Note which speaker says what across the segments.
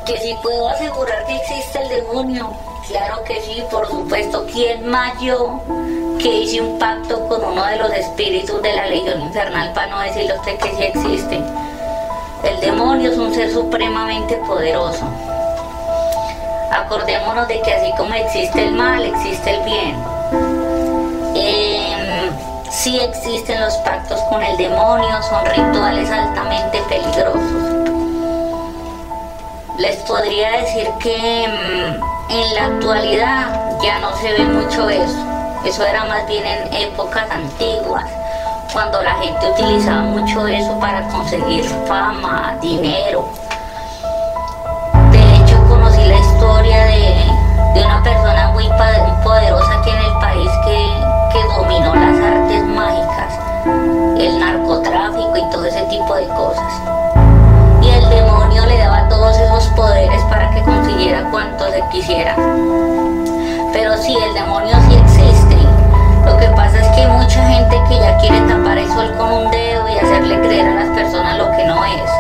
Speaker 1: Que si puedo asegurar que existe el demonio, claro que sí, por supuesto. ¿Quién más yo que hice un pacto con uno de los espíritus de la Legión Infernal para no decirle a usted que sí existe? El demonio es un ser supremamente poderoso. Acordémonos de que así como existe el mal, existe el bien. Sí existen los pactos con el demonio, son rituales altamente peligrosos. Les podría decir que en la actualidad ya no se ve mucho eso. Eso era más bien en épocas antiguas, cuando la gente utilizaba mucho eso para conseguir fama, dinero. De hecho, conocí la historia de una persona muy poderosa aquí en el país que dominó las artes mágicas, el narcotráfico y todo ese tipo de cosas. Y el demonio le daba todos esos poderes para que consiguiera cuanto se quisiera. Pero sí, el demonio sí existe. Lo que pasa es que hay mucha gente que ya quiere tapar el sol con un dedo y hacerle creer a las personas lo que no es.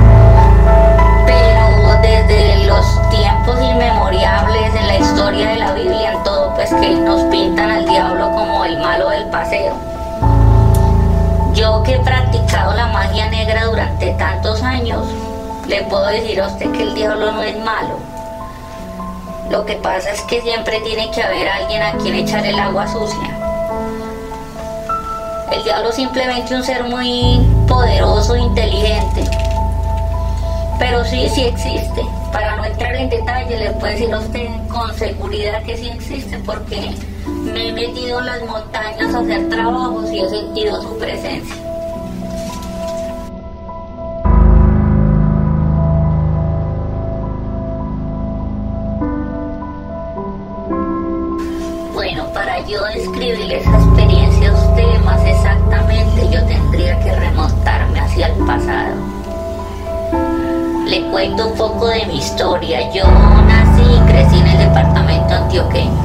Speaker 1: Pero desde los tiempos inmemorables, en la historia de la Biblia, en todo, pues que nos pintan al diablo como el malo del paseo. Yo que he practicado la magia negra durante tantos años, le puedo decir a usted que el diablo no es malo. Lo que pasa es que siempre tiene que haber alguien a quien echar el agua sucia. El diablo es simplemente un ser muy poderoso, inteligente. Pero sí existe. Para no entrar en detalle, le puedo decir a usted con seguridad que sí existe, porque me he metido en las montañas a hacer trabajos y he sentido su presencia. Bueno, para yo describirle esa experiencia a usted más exactamente, yo tendría que remontarme hacia el pasado. Le cuento un poco de mi historia. Yo nací y crecí en el departamento antioqueño.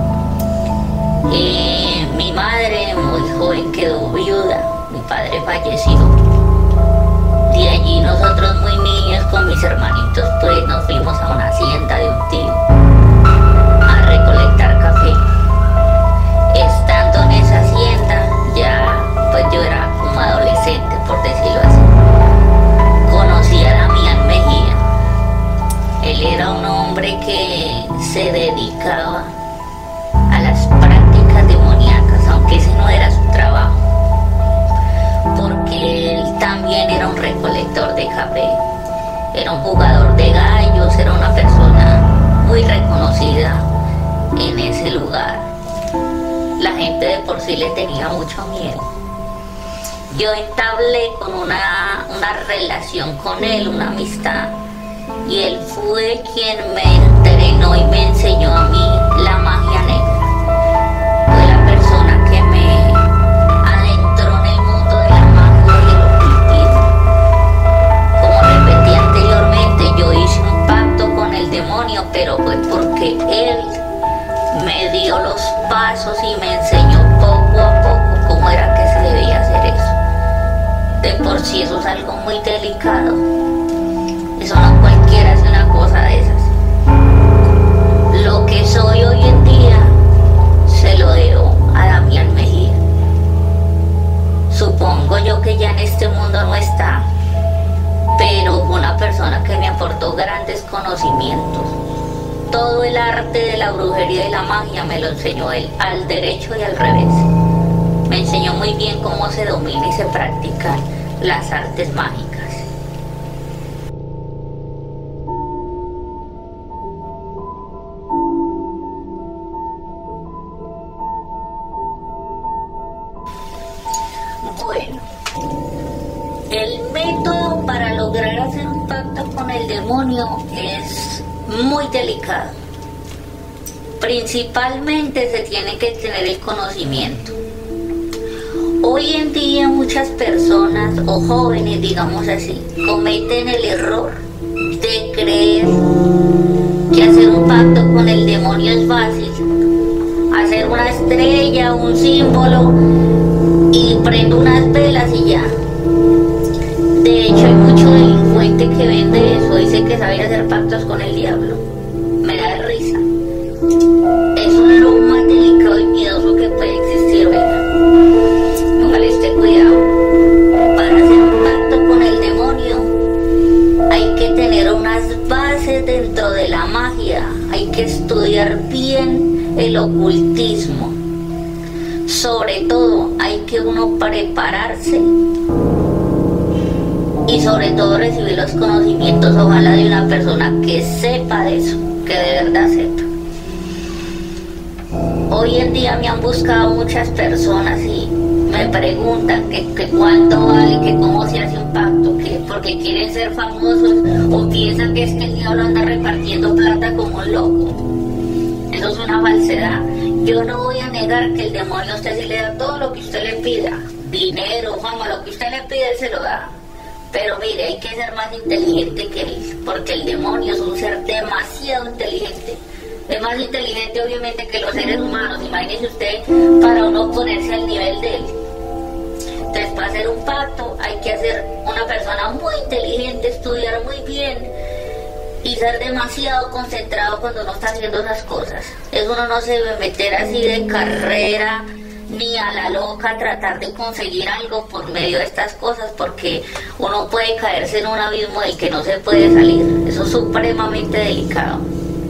Speaker 1: Mi madre muy joven quedó viuda, mi padre falleció. De allí nosotros muy niños con mis hermanitos pues nos fuimos a una hacienda de un tío a recolectar café. Estando en esa hacienda, ya pues yo era como adolescente, por decirlo así, conocí a Damián Mejía. Él era un hombre que se dedicaba a las prácticas demoníacas, aunque ese no era su trabajo, porque él también era un recolector de café, era un jugador de gallos, era una persona muy reconocida en ese lugar. La gente de por sí le tenía mucho miedo. Yo entablé con una relación con él, una amistad, y él fue quien me entrenó y me enseñó a mí la magia negra. Fue la persona que me adentró en el mundo de la magia y el ocultismo. Como repetí anteriormente, yo hice un pacto con el demonio, pero fue porque él me dio los pasos y me enseñó poco a poco cómo era que se debía hacer eso. De por sí eso es algo muy delicado. Eso no cualquiera hace una cosa de esas. Lo que soy hoy en día se lo debo a Damián Mejía. Supongo yo que ya en este mundo no está, pero fue una persona que me aportó grandes conocimientos. Todo el arte de la brujería y la magia me lo enseñó él, al derecho y al revés. Me enseñó muy bien cómo se domina y se practican las artes mágicas. Bueno, el método para lograr hacer un pacto con el demonio es muy delicado. Principalmente se tiene que tener el conocimiento. Hoy en día muchas personas o jóvenes, digamos así, cometen el error de creer que hacer un pacto con el demonio es fácil. Hacer una estrella, un símbolo y prendo unas velas y ya. De hecho hay mucho delincuente que vende eso. dice que sabía hacer pactos con el diablo. Me da risa. Eso es lo más delicado y miedoso que puede existir, ¿verdad? Póngale usted cuidado. Para hacer un pacto con el demonio hay que tener unas bases dentro de la magia. Hay que estudiar bien el ocultismo. Sobre todo hay que uno prepararse y sobre todo recibir los conocimientos, ojalá de una persona que sepa de eso, que de verdad sepa. Hoy en día me han buscado muchas personas y me preguntan que cuánto vale, que cómo se hace un pacto, que porque quieren ser famosos o piensan que es que el diablo anda repartiendo plata como un loco. Eso es una falsedad. Yo no voy a negar que el demonio a usted sí le da todo lo que usted le pida, dinero, fama, lo que usted le pide él se lo da. Pero mire, hay que ser más inteligente que él, porque el demonio es un ser demasiado inteligente. Es más inteligente obviamente que los seres humanos. Imagínese usted para uno ponerse al nivel de él. Entonces, para hacer un pacto hay que ser una persona muy inteligente, estudiar muy bien y ser demasiado concentrado cuando uno está haciendo esas cosas. Eso uno no se debe meter así de carrera ni a la loca tratar de conseguir algo por medio de estas cosas, porque uno puede caerse en un abismo del que no se puede salir. Eso es supremamente delicado.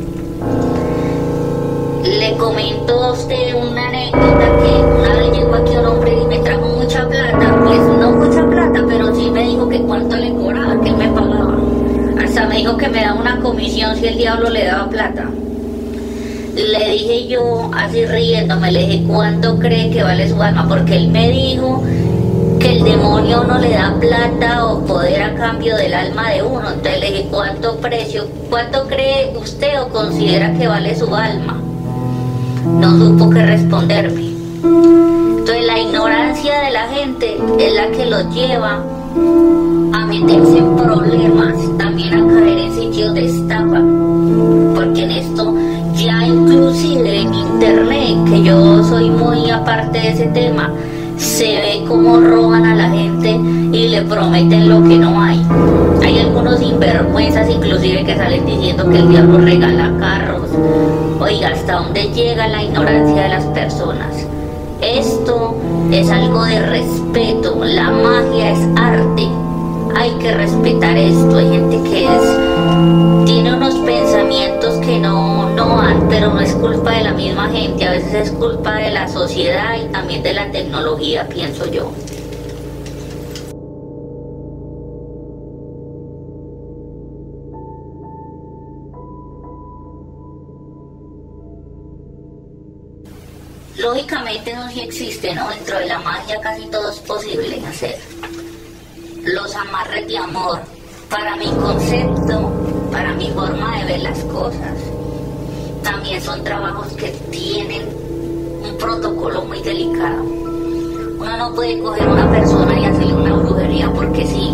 Speaker 1: Le comento a usted una anécdota que una vez llegó aquí un hombre y me trajo mucha plata, pues no mucha plata, pero sí me dijo que cuánto le cobraba, que él me pagaba. Hasta me dijo que me daba una comisión si el diablo le daba plata. Le dije yo, así riéndome, le dije, ¿cuánto cree que vale su alma? Porque él me dijo que el demonio no le da plata o poder a cambio del alma de uno. Entonces le dije, ¿cuánto cree usted o considera que vale su alma? No supo qué responderme. Entonces la ignorancia de la gente es la que los lleva a meterse en problemas, también a caer en sitios de estafa, porque en esto ya inclusive en internet, que yo soy muy aparte de ese tema, se ve cómo roban a la gente y le prometen lo que no hay. Hay algunos sinvergüenzas inclusive que salen diciendo que el diablo regala carros. Oiga, ¿hasta dónde llega la ignorancia de las personas? Esto es algo de respeto, la magia es arte, hay que respetar esto. Hay gente que tiene unos pensamientos que no van, pero no es culpa de la misma gente, a veces es culpa de la sociedad y también de la tecnología, pienso yo. Lógicamente no sí existe, ¿no? Dentro de la magia casi todo es posible hacer. Los amarres de amor, para mi concepto, para mi forma de ver las cosas, también son trabajos que tienen un protocolo muy delicado. Uno no puede coger a una persona y hacerle una brujería porque sí.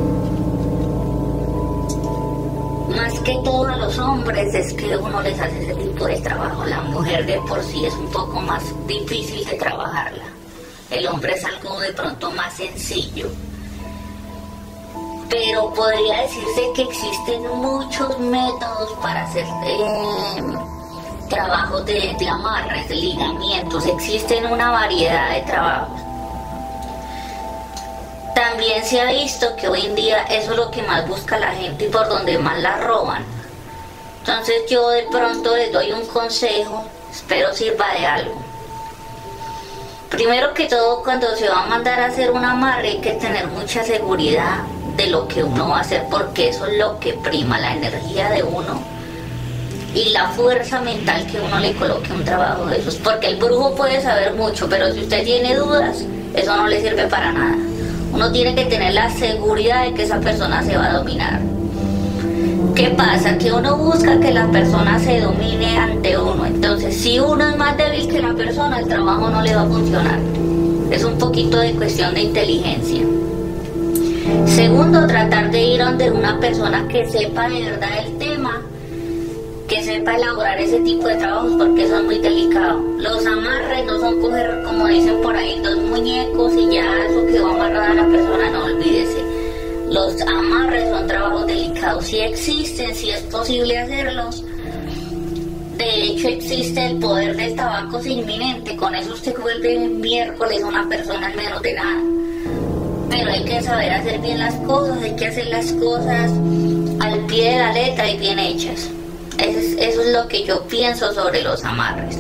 Speaker 1: Más que todo a los hombres es que uno les hace ese tipo de trabajo. La mujer de por sí es un poco más difícil de trabajarla. El hombre es algo de pronto más sencillo. Pero podría decirse que existen muchos métodos para hacer trabajos de amarres, de ligamientos. Existen una variedad de trabajos. También se ha visto que hoy en día eso es lo que más busca la gente y por donde más la roban. Entonces yo de pronto les doy un consejo, espero sirva de algo. Primero que todo, cuando se va a mandar a hacer un amarre hay que tener mucha seguridad de lo que uno va a hacer, porque eso es lo que prima, la energía de uno y la fuerza mental que uno le coloque a un trabajo de esos. Porque el brujo puede saber mucho, pero si usted tiene dudas, eso no le sirve para nada. Uno tiene que tener la seguridad de que esa persona se va a dominar. ¿Qué pasa? Que uno busca que la persona se domine ante uno. Entonces, si uno es más débil que la persona, el trabajo no le va a funcionar. Es un poquito de cuestión de inteligencia. Segundo, tratar de ir donde una persona que sepa de verdad el tema, que sepa elaborar ese tipo de trabajos, porque eso es muy delicado. Los amarres no son coger, como dicen por ahí, dos muñecos y ya eso quedó amarrada a la persona, no, olvídese. Los amarres son trabajos delicados, sí existen, sí es posible hacerlos. De hecho existe el poder del tabaco inminente, con eso usted vuelve miércoles una persona en menos de nada. Pero hay que saber hacer bien las cosas, hay que hacer las cosas al pie de la letra y bien hechas. Eso es lo que yo pienso sobre los amarres.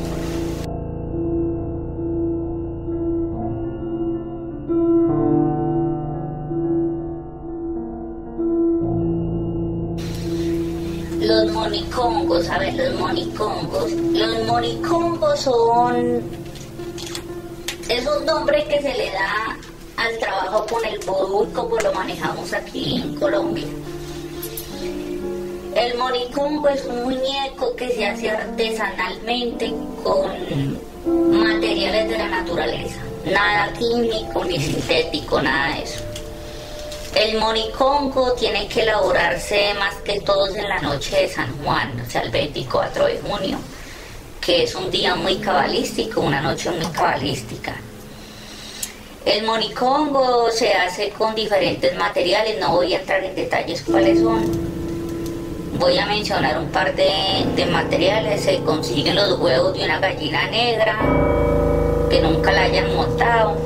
Speaker 1: Los monicongos, a ver, los monicongos son esos nombres que se le da al trabajo con el vodú, como lo manejamos aquí en Colombia. El monicongo es un muñeco que se hace artesanalmente con materiales de la naturaleza, nada químico ni sintético, nada de eso. El monicongo tiene que elaborarse más que todo en la noche de San Juan, o sea, el 24 de junio, que es un día muy cabalístico, una noche muy cabalística. El monicongo se hace con diferentes materiales, no voy a entrar en detalles cuáles son. Voy a mencionar un par de materiales. Se consiguen los huevos de una gallina negra, que nunca la hayan montado.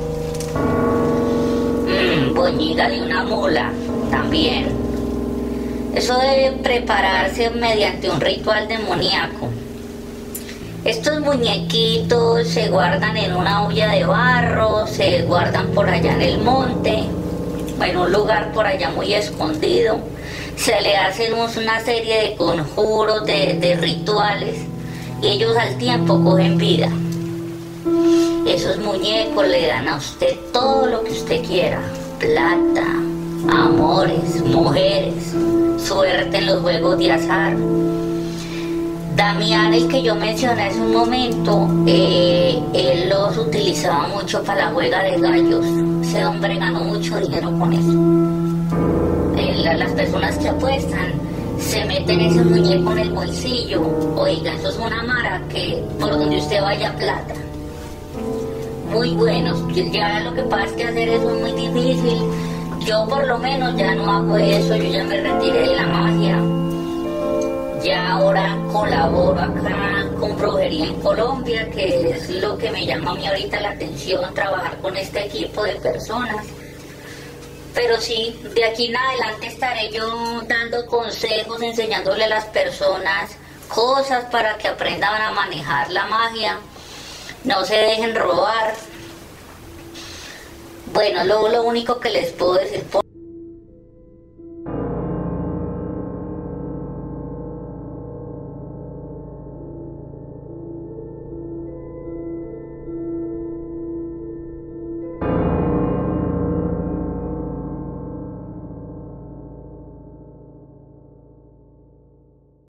Speaker 1: Boñiga de una mula, también. Eso debe prepararse mediante un ritual demoníaco. Estos muñequitos se guardan en una olla de barro, se guardan por allá en el monte, en un lugar por allá muy escondido. Se le hacen una serie de conjuros, de rituales, y ellos al tiempo cogen vida. Esos muñecos le dan a usted todo lo que usted quiera: plata, amores, mujeres, suerte en los juegos de azar. Damián, el que yo mencioné hace un momento, él los utilizaba mucho para la juega de gallos. Ese hombre ganó mucho dinero con eso. Las personas que apuestan se meten ese muñeco en el bolsillo. Oiga, eso es una mara que por donde usted vaya plata. Muy buenos. Ya lo que pasa es que hacer eso es muy difícil. Yo por lo menos ya no hago eso, yo ya me retiré de la magia. Ya ahora colaboro acá con brujería en Colombia, que es lo que me llama a mí ahorita la atención, trabajar con este equipo de personas. Pero sí, de aquí en adelante estaré yo dando consejos, enseñándole a las personas cosas para que aprendan a manejar la magia, no se dejen robar. Bueno, lo único que les puedo decir